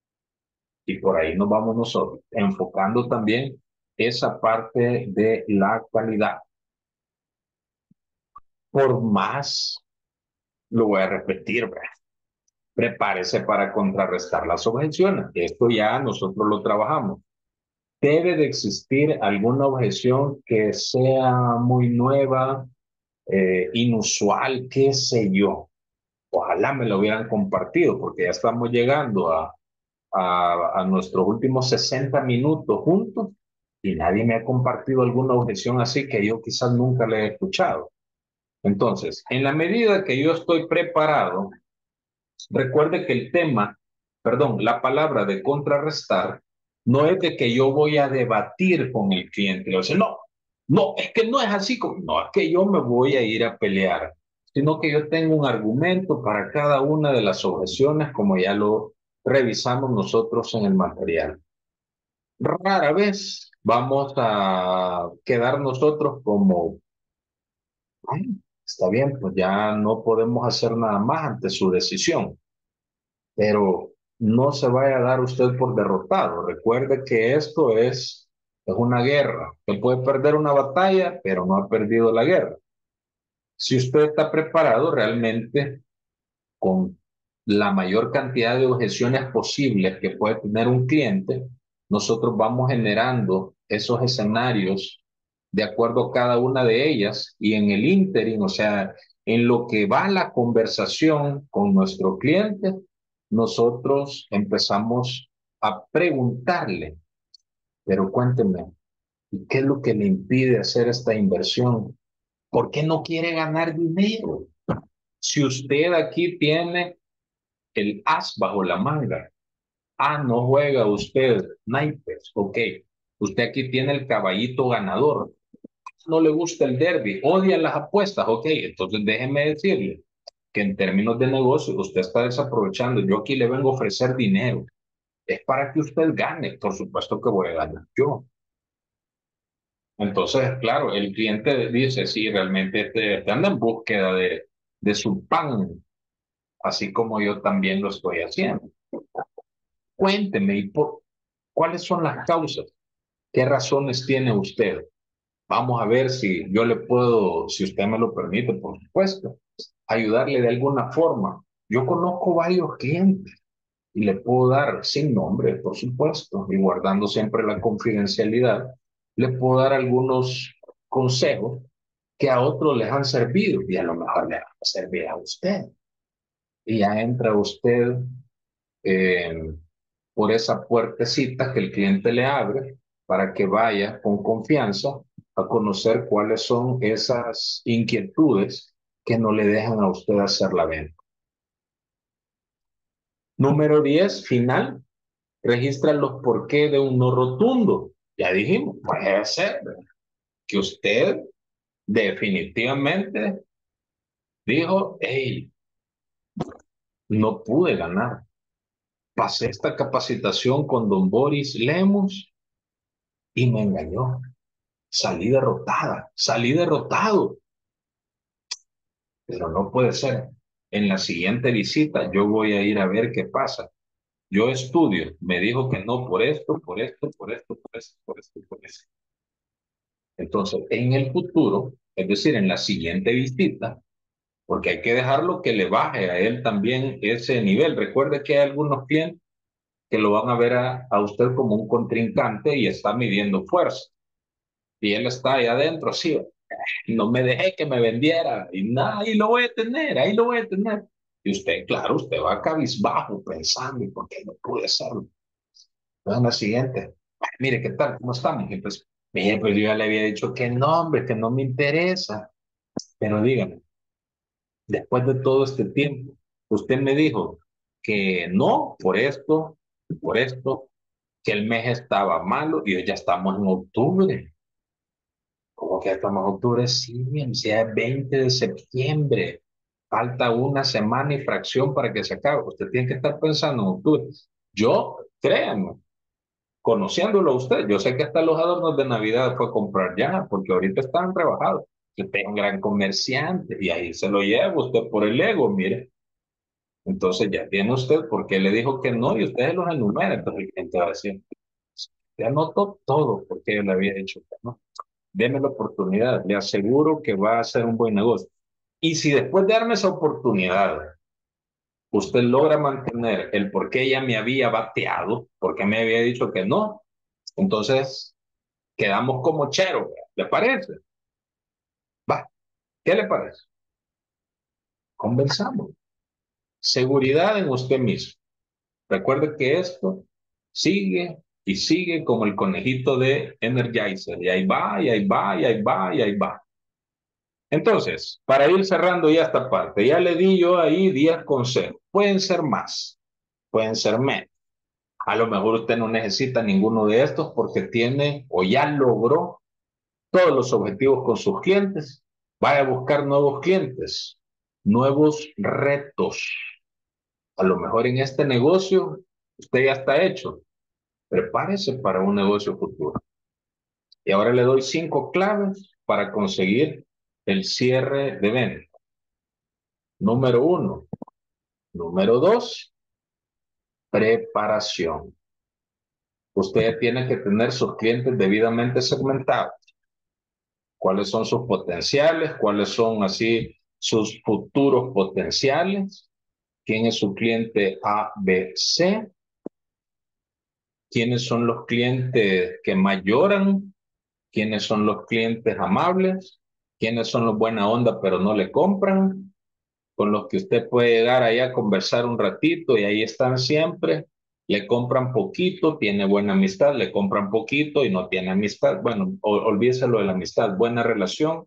Y por ahí nos vamos nosotros, enfocando también esa parte de la calidad. Por más, lo voy a repetir, ¿verdad? Prepárese para contrarrestar las objeciones. Esto ya nosotros lo trabajamos. Debe de existir alguna objeción que sea muy nueva, eh, inusual, qué sé yo. Ojalá me lo hubieran compartido, porque ya estamos llegando a, a, a nuestros últimos sesenta minutos juntos y nadie me ha compartido alguna objeción así que yo quizás nunca le he escuchado. Entonces, en la medida que yo estoy preparado, recuerde que el tema, perdón, la palabra de contrarrestar no es de que yo voy a debatir con el cliente. O sea, no, no, es que no es así, como, no, es que yo me voy a ir a pelear, sino que yo tengo un argumento para cada una de las objeciones, como ya lo revisamos nosotros en el material. Rara vez vamos a quedar nosotros como, "Ay, está bien, pues ya no podemos hacer nada más ante su decisión, pero no se vaya a dar usted por derrotado. Recuerde que esto es, es una guerra. Usted puede perder una batalla, pero no ha perdido la guerra. Si usted está preparado realmente con la mayor cantidad de objeciones posibles que puede tener un cliente, nosotros vamos generando esos escenarios de acuerdo a cada una de ellas y en el ínterin, o sea, en lo que va la conversación con nuestro cliente, nosotros empezamos a preguntarle, pero cuénteme, ¿y qué es lo que le impide hacer esta inversión? ¿Por qué no quiere ganar dinero? Si usted aquí tiene el as bajo la manga. Ah, no juega usted naipes, ok. Usted aquí tiene el caballito ganador. No le gusta el derby, odia las apuestas, ok. Entonces déjeme decirle que en términos de negocio usted está desaprovechando. Yo aquí le vengo a ofrecer dinero. Es para que usted gane. Por supuesto que voy a ganar yo. Entonces, claro, el cliente dice, sí, realmente este, este anda en búsqueda de, de su pan, así como yo también lo estoy haciendo. Cuénteme, ¿y por, cuáles son las causas? ¿Qué razones tiene usted? Vamos a ver si yo le puedo, si usted me lo permite, por supuesto, ayudarle de alguna forma. Yo conozco varios clientes y le puedo dar, sin nombre, por supuesto, y guardando siempre la confidencialidad, le puedo dar algunos consejos que a otros les han servido y a lo mejor le van a servir a usted. Y ya entra usted eh, por esa puertecita que el cliente le abre para que vaya con confianza a conocer cuáles son esas inquietudes que no le dejan a usted hacer la venta. Número diez, final, registra los por qué de un no rotundo. Ya dijimos, puede ser que usted definitivamente dijo, hey, no pude ganar. Pasé esta capacitación con don Boris Lemos y me engañó. Salí derrotada, salí derrotado, pero no puede ser. En la siguiente visita yo voy a ir a ver qué pasa. Yo estudio, me dijo que no por esto, por esto, por esto, por esto, por esto, por esto. Entonces, en el futuro, es decir, en la siguiente visita, porque hay que dejarlo que le baje a él también ese nivel. Recuerde que hay algunos clientes que lo van a ver a, a usted como un contrincante y está midiendo fuerza. Y él está ahí adentro, sí, no me dejé que me vendiera y nada, ahí lo voy a tener, ahí lo voy a tener. Y usted, claro, usted va cabizbajo pensando, ¿y por qué no pude hacerlo? Entonces, la siguiente, "Ay, mire, ¿qué tal? ¿Cómo estamos?" Y pues, mire, pues yo ya le había dicho que no, hombre, que no me interesa. Pero dígame, después de todo este tiempo, usted me dijo que no, por esto, por esto, que el mes estaba malo y hoy ya estamos en octubre. ¿Cómo que ya estamos en octubre? Sí, ya es veinte de septiembre. Falta una semana y fracción para que se acabe. Usted tiene que estar pensando en octubre. Yo, créanme, conociéndolo a usted, yo sé que hasta los adornos de Navidad fue a comprar ya, porque ahorita están rebajados. Usted es un gran comerciante y ahí se lo lleva usted por el ego, mire. Entonces ya tiene usted, porque le dijo que no y usted los enumera. Entonces el cliente va a decir, ya anotó todo porque yo le había dicho que no. Deme la oportunidad, le aseguro que va a ser un buen negocio. Y si después de darme esa oportunidad, usted logra mantener el por qué ella me había bateado, porque me había dicho que no, entonces quedamos como chero, ¿le parece? Va, ¿qué le parece? Conversamos. Seguridad en usted mismo. Recuerde que esto sigue y sigue como el conejito de Energizer, y ahí va, y ahí va, y ahí va, y ahí va. Entonces, para ir cerrando ya esta parte, ya le di yo ahí diez consejos. Pueden ser más, pueden ser menos. A lo mejor usted no necesita ninguno de estos porque tiene o ya logró todos los objetivos con sus clientes. Vaya a buscar nuevos clientes, nuevos retos. A lo mejor en este negocio usted ya está hecho. Prepárese para un negocio futuro. Y ahora le doy cinco claves para conseguir el cierre de venta. Número uno. Número dos, preparación. Usted tiene que tener sus clientes debidamente segmentados. ¿Cuáles son sus potenciales? ¿Cuáles son así sus futuros potenciales? ¿Quién es su cliente A, B, C? ¿Quiénes son los clientes que más lloran? ¿Quiénes son los clientes amables? ¿Quiénes son los buena onda pero no le compran? Con los que usted puede llegar ahí a conversar un ratito y ahí están siempre. Le compran poquito, tiene buena amistad, le compran poquito y no tiene amistad. Bueno, olvídeselo de la amistad, buena relación.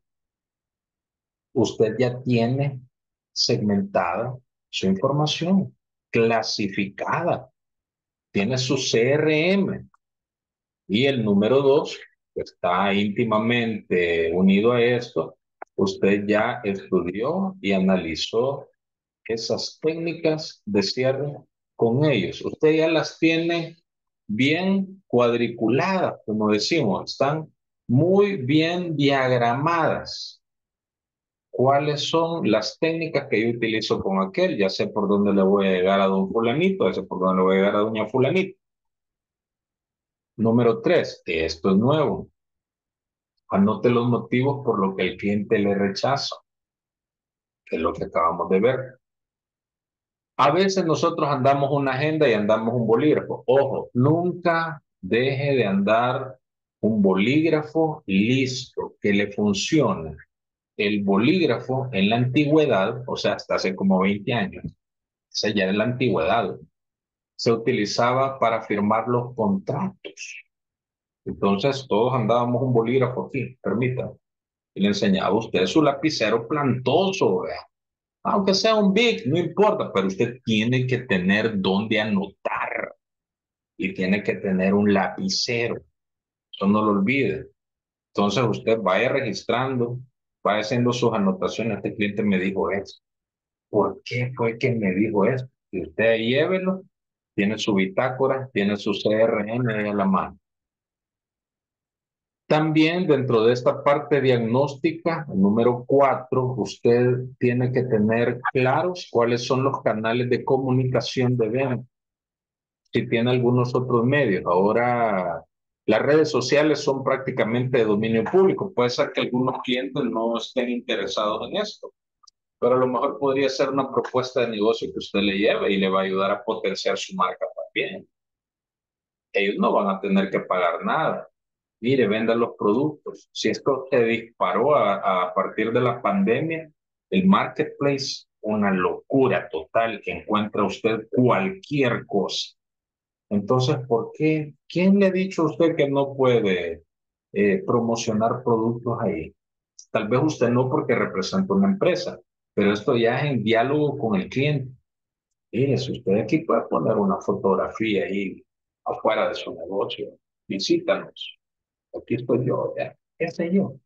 Usted ya tiene segmentada su información, clasificada, tiene su C R M. Y el número dos, que está íntimamente unido a esto, usted ya estudió y analizó esas técnicas de cierre con ellos. Usted ya las tiene bien cuadriculadas, como decimos, están muy bien diagramadas. ¿Cuáles son las técnicas que yo utilizo con aquel? Ya sé por dónde le voy a llegar a don fulanito, ya sé por dónde le voy a llegar a doña fulanito. Número tres, esto es nuevo. Anote los motivos por los que el cliente le rechaza, que es lo que acabamos de ver. A veces nosotros andamos una agenda y andamos un bolígrafo. Ojo, nunca deje de andar un bolígrafo listo, que le funcione. El bolígrafo en la antigüedad, o sea, hasta hace como veinte años, esa ya en la antigüedad, se utilizaba para firmar los contratos. Entonces todos andábamos un bolígrafo aquí, permítame. Y le enseñaba a usted su lapicero plantoso, ¿vea? Aunque sea un Bic, no importa, pero usted tiene que tener dónde anotar y tiene que tener un lapicero. Eso no lo olvide. Entonces usted vaya registrando, vaya haciendo sus anotaciones. Este cliente me dijo esto. ¿Por qué fue que me dijo esto? Y usted llévelo, tiene su bitácora, tiene su C R N ahí a la mano. También dentro de esta parte diagnóstica, número cuatro, usted tiene que tener claros cuáles son los canales de comunicación de venta. Si tiene algunos otros medios. Ahora, las redes sociales son prácticamente de dominio público. Puede ser que algunos clientes no estén interesados en esto, pero a lo mejor podría ser una propuesta de negocio que usted le lleve y le va a ayudar a potenciar su marca también. Ellos no van a tener que pagar nada. Mire, venda los productos. Si esto se disparó a, a partir de la pandemia, el marketplace, una locura total. Encuentra usted cualquier cosa. Entonces, ¿por qué? ¿Quién le ha dicho a usted que no puede eh, promocionar productos ahí? Tal vez usted no porque representa una empresa, pero esto ya es en diálogo con el cliente. Mire, si usted aquí puede poner una fotografía ahí afuera de su negocio, visítanos. Aquí estoy yo, ya. ¿Qué sé yo?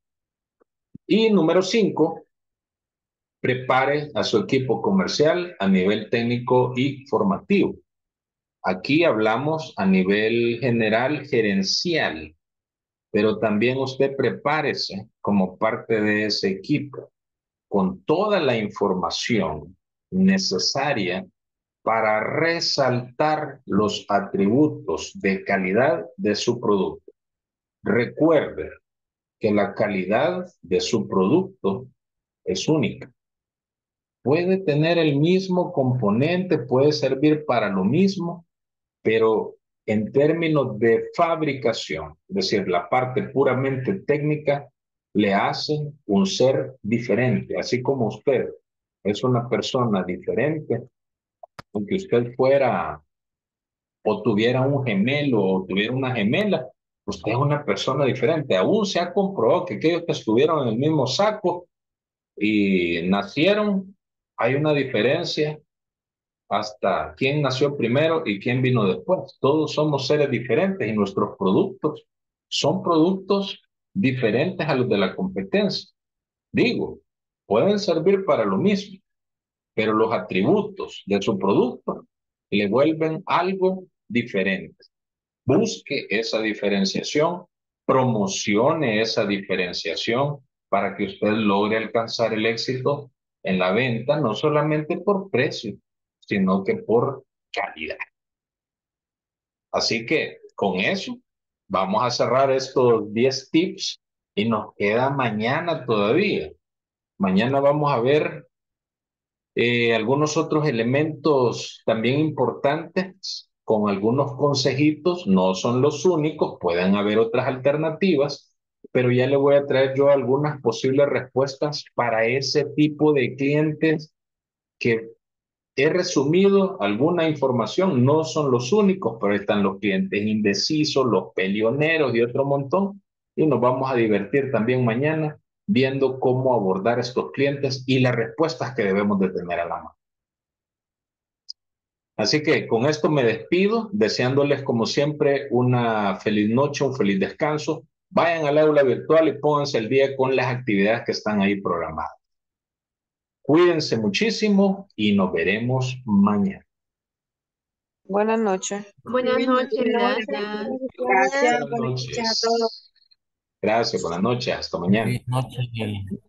Y número cinco, prepare a su equipo comercial a nivel técnico y formativo. Aquí hablamos a nivel general, gerencial, pero también usted prepárese como parte de ese equipo con toda la información necesaria para resaltar los atributos de calidad de su producto. Recuerde que la calidad de su producto es única. Puede tener el mismo componente, puede servir para lo mismo, pero en términos de fabricación, es decir, la parte puramente técnica, le hace un ser diferente, así como usted es una persona diferente, aunque usted fuera o tuviera un gemelo o tuviera una gemela, usted es una persona diferente. Aún se ha comprobado que aquellos que estuvieron en el mismo saco y nacieron, hay una diferencia hasta quién nació primero y quién vino después. Todos somos seres diferentes y nuestros productos son productos diferentes a los de la competencia. Digo, pueden servir para lo mismo, pero los atributos de su producto le vuelven algo diferente. Busque esa diferenciación, promocione esa diferenciación para que usted logre alcanzar el éxito en la venta, no solamente por precio, sino que por calidad. Así que con eso vamos a cerrar estos diez tips y nos queda mañana todavía. Mañana vamos a ver eh, algunos otros elementos también importantes con algunos consejitos, no son los únicos, pueden haber otras alternativas, pero ya le voy a traer yo algunas posibles respuestas para ese tipo de clientes que he resumido alguna información, no son los únicos, pero están los clientes indecisos, los peleoneros y otro montón. Y nos vamos a divertir también mañana viendo cómo abordar estos clientes y las respuestas que debemos de tener a la mano. Así que con esto me despido, deseándoles como siempre una feliz noche, un feliz descanso. Vayan al aula virtual y pónganse el día con las actividades que están ahí programadas. Cuídense muchísimo y nos veremos mañana. Buenas noches. Buenas Buenas noches, noches. gracias. Gracias. Buenas Buenas noches a todos. noches. Gracias, buenas noches, hasta mañana. Feliz noche.